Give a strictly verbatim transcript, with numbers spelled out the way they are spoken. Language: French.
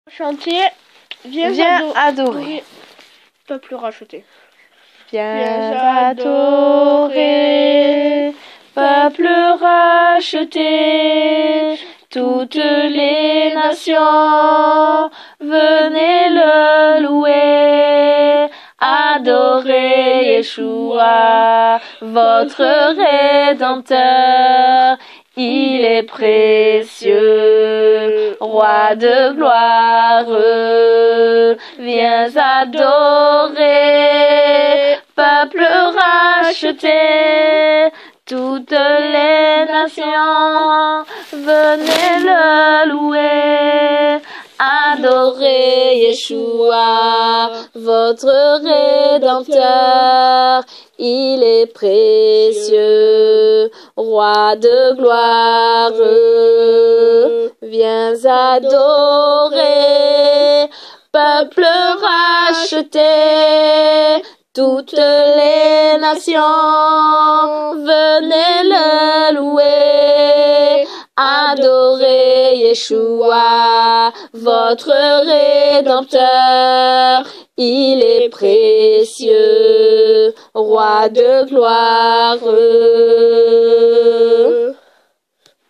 Chantier, viens, Viens ado adorer. Peuple racheté. Viens adorer, peuple racheté, toutes les nations, venez le louer, adorez Yeshua, votre Rédempteur. Il est précieux, roi de gloire, viens adorer, peuple racheté, toutes les nations, venez le louer, adorez Yeshua, votre Rédempteur. Il est précieux, roi de gloire, viens adorer, peuple racheté, toutes les nations, venez le louer, adorez Yeshua, votre Rédempteur. Il est précieux, roi de gloire.